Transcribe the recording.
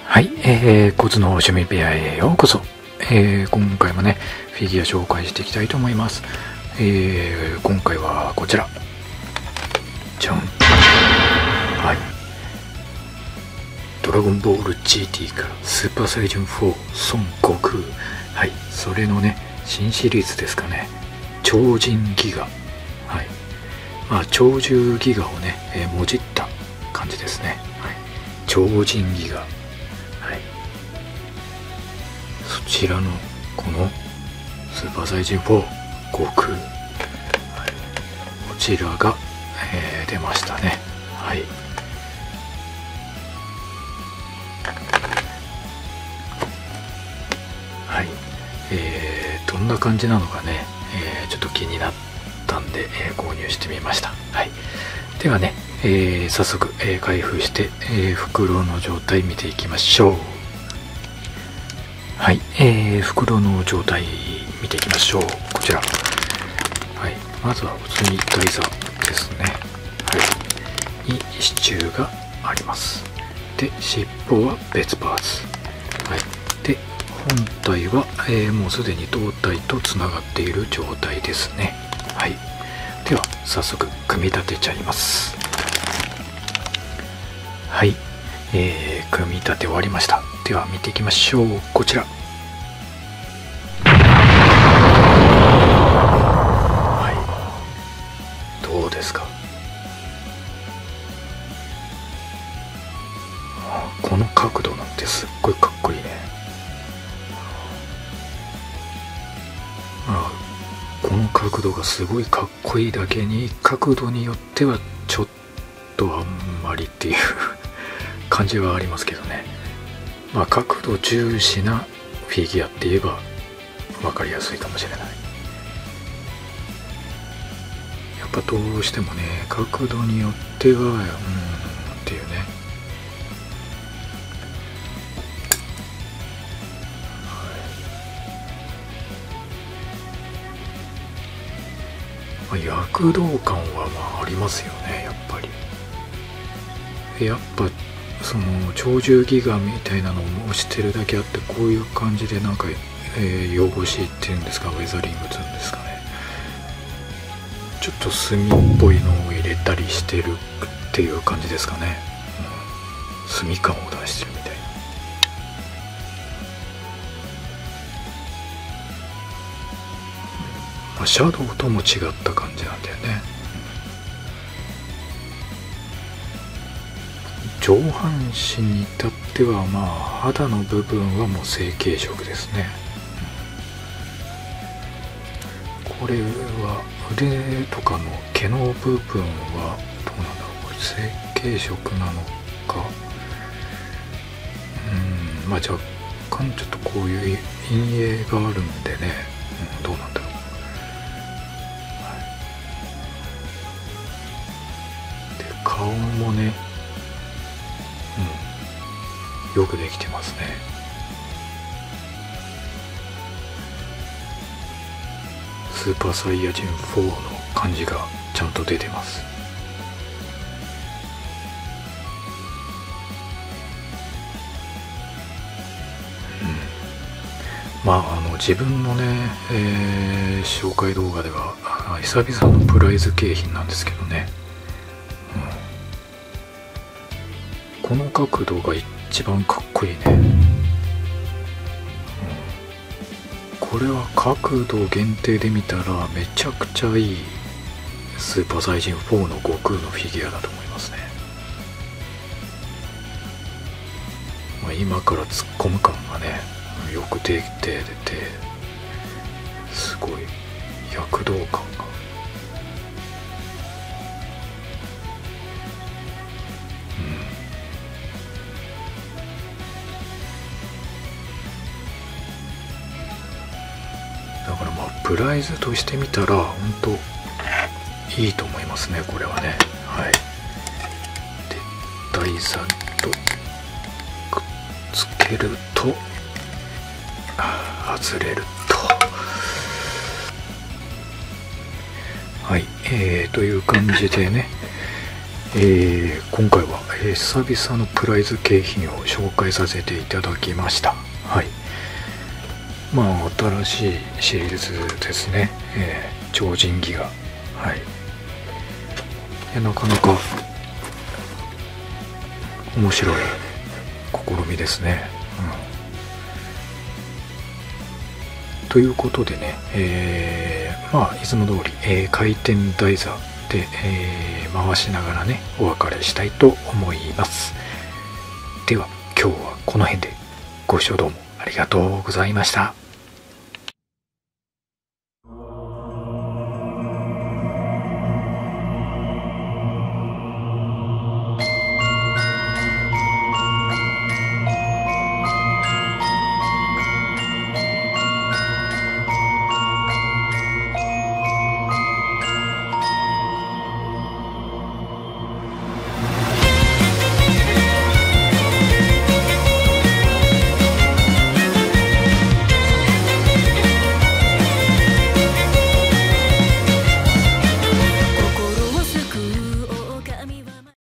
はい、コツの趣味部屋へようこそ。今回もねフィギュア紹介していきたいと思います。今回はこちらじゃん。はい、ドラゴンボール GT からスーパーサイジン4孫悟空、はい、それのね新シリーズですかね、超人ギガ、はい、超獣ギガをね、もじった感じですね。はい、超人ギガ、そちらのこのスーパーサイジン4悟空、こちらが、出ましたね。はい、はい、どんな感じなのかね、ちょっと気になったんで、購入してみました。はい、ではね、早速、開封して、袋の状態見ていきましょう。はい、袋の状態見ていきましょう。こちら、はい、まずは普通に台座ですね。はい、に支柱があります。で、尻尾は別パーツ。はい、で、本体は、もうすでに胴体とつながっている状態ですね。はい、では早速組み立てちゃいます。はい、組み立て終わりました。では見ていきましょう。こちら、はい、どうですか。この角度なんてすっごいかっこいいね。この角度がすごいかっこいいだけに、角度によってはちょっとあんまりっていう感じはありますけどね。角度重視なフィギュアって言えば分かりやすいかもしれない。やっぱどうしてもね、角度によってはっていうね。躍動感はありますよね、やっぱり。やっぱその超獣ギガみたいなのを押してるだけあって、こういう感じでなんか、汚しっていうんですか、ウェザリングっていうんですかね、ちょっと墨っぽいのを入れたりしてるっていう感じですかね。墨感を出してるみたいな。シャドウとも違った感じなんだよね。上半身に至っては肌の部分はもう成型色ですね。これは腕とかの毛の部分はどうなんだろう。これ成型色なのか、若干ちょっとこういう陰影があるんでね、どうなんだろう。で、顔もね、よくできてますね。スーパーサイヤ人4の感じがちゃんと出てます。自分のね、紹介動画では久々のプライズ景品なんですけどね、この角度が一番かっこいいね。これは角度限定で見たらめちゃくちゃいいスーパーサイジン4の悟空のフィギュアだと思いますね。今から突っ込む感がねよく出てすごい躍動感が。だからプライズとしてみたら本当いいと思いますね、これはね。はい、で、台座とくっつけると外れると、はい、という感じでね、 今回は、久々のプライズ景品を紹介させていただきました。はい。まあ新しいシリーズですね。超人ギガ。はい。なかなか面白い試みですね。ということでね、まあいつも通り、回転台座で、回しながらねお別れしたいと思います。では今日はこの辺でご視聴どうもありがとうございました。